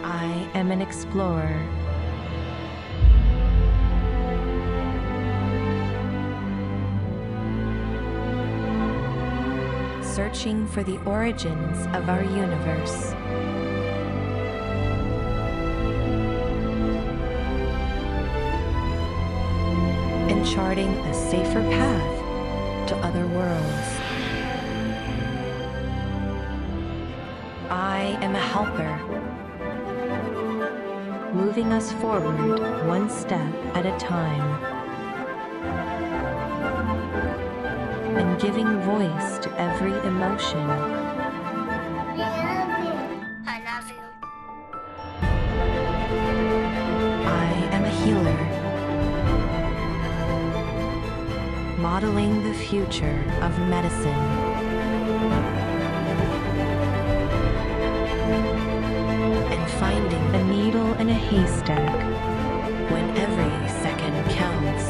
I am an explorer. Searching for the origins of our universe. And charting a safer path to other worlds. I am a helper, moving us forward one step at a time, and giving voice to every emotion. I love you. I am a healer, modeling the future of medicine. And finding a needle in a haystack when every second counts.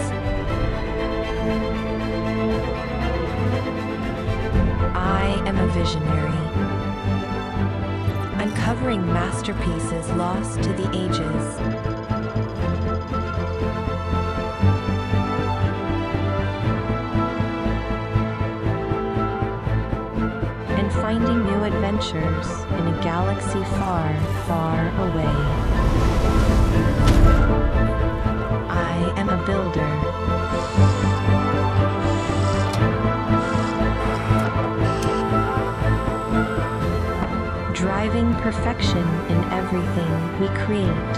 I am a visionary, uncovering masterpieces lost to the ages. And finding new adventures in a galaxy far, far away. I am a builder, driving perfection in everything we create.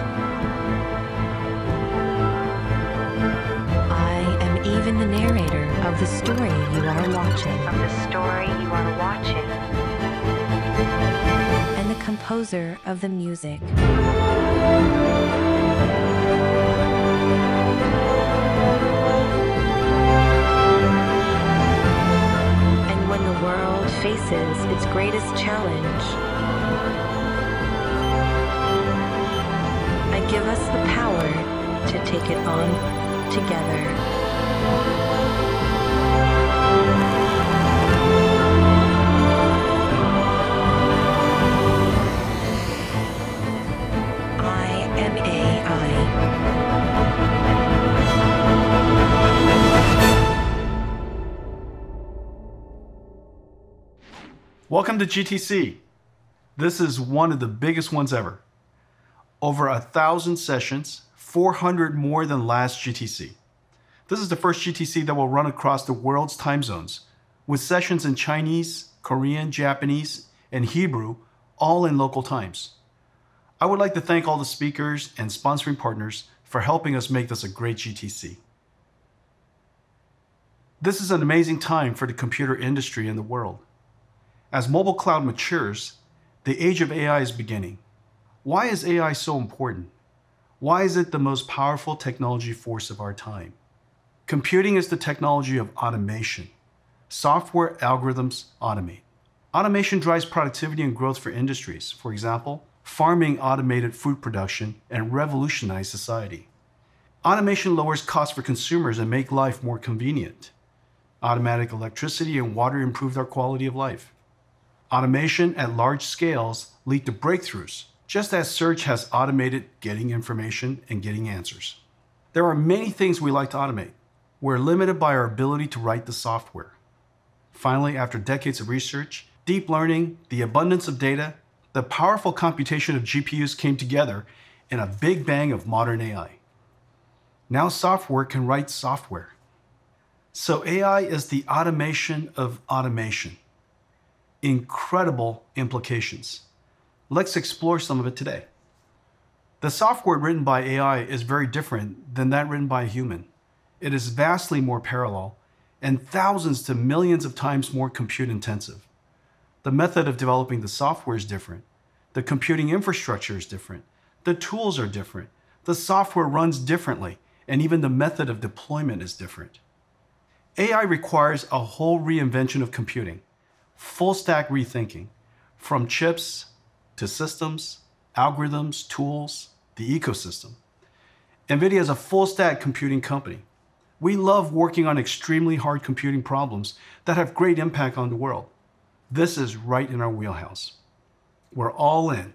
I am even the narrator of the story you are watching. And the composer of the music. And when the world faces its greatest challenge, I give us the power to take it on together. I am AI. Welcome to GTC. This is one of the biggest ones ever. Over 1,000 sessions, 400 more than last GTC. This is the first GTC that will run across the world's time zones, with sessions in Chinese, Korean, Japanese, and Hebrew, all in local times. I would like to thank all the speakers and sponsoring partners for helping us make this a great GTC. This is an amazing time for the computer industry and the world. As mobile cloud matures, the age of AI is beginning. Why is AI so important? Why is it the most powerful technology force of our time? Computing is the technology of automation. Software algorithms automate. Automation drives productivity and growth for industries. For example, farming automated food production and revolutionized society. Automation lowers costs for consumers and make life more convenient. Automatic electricity and water improved our quality of life. Automation at large scales lead to breakthroughs, just as search has automated getting information and getting answers. There are many things we like to automate. We're limited by our ability to write the software. Finally, after decades of research, deep learning, the abundance of data, the powerful computation of GPUs came together in a big bang of modern AI. Now software can write software. So AI is the automation of automation. Incredible implications. Let's explore some of it today. The software written by AI is very different than that written by a human. It is vastly more parallel and thousands to millions of times more compute intensive. The method of developing the software is different. The computing infrastructure is different. The tools are different. The software runs differently, and even the method of deployment is different. AI requires a whole reinvention of computing, full stack rethinking, from chips to systems, algorithms, tools, the ecosystem. NVIDIA is a full stack computing company. We love working on extremely hard computing problems that have great impact on the world. This is right in our wheelhouse. We're all in,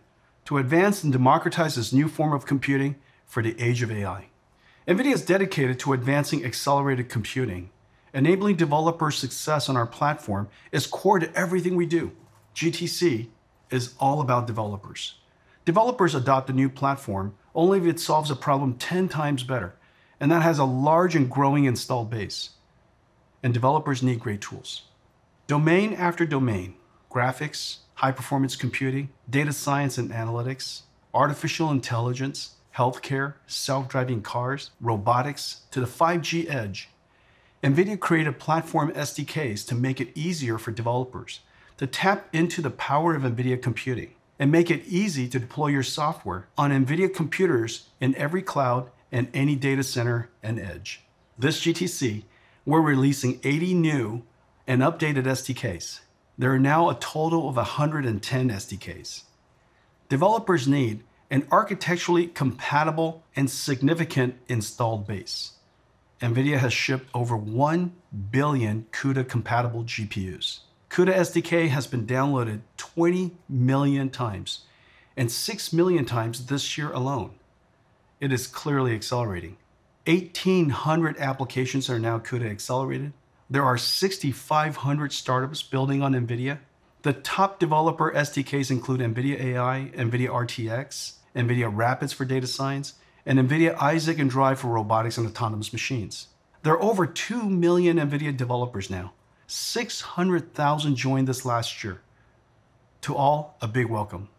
to advance and democratize this new form of computing for the age of AI. NVIDIA is dedicated to advancing accelerated computing. Enabling developer success on our platform is core to everything we do. GTC is all about developers. Developers adopt a new platform only if it solves a problem 10 times better, and that has a large and growing installed base. And developers need great tools. Domain after domain, graphics, high-performance computing, data science and analytics, artificial intelligence, healthcare, self-driving cars, robotics, to the 5G edge. NVIDIA created platform SDKs to make it easier for developers to tap into the power of NVIDIA computing and make it easy to deploy your software on NVIDIA computers in every cloud and any data center and edge. This GTC, we're releasing 80 new and updated SDKs. There are now a total of 110 SDKs. Developers need an architecturally compatible and significant installed base. NVIDIA has shipped over 1 billion CUDA-compatible GPUs. CUDA SDK has been downloaded 20 million times, and 6 million times this year alone. It is clearly accelerating. 1,800 applications are now CUDA accelerated. There are 6,500 startups building on NVIDIA. The top developer SDKs include NVIDIA AI, NVIDIA RTX, NVIDIA Rapids for data science, and NVIDIA Isaac and Drive for robotics and autonomous machines. There are over 2 million NVIDIA developers now. 600,000 joined this last year. To all, a big welcome.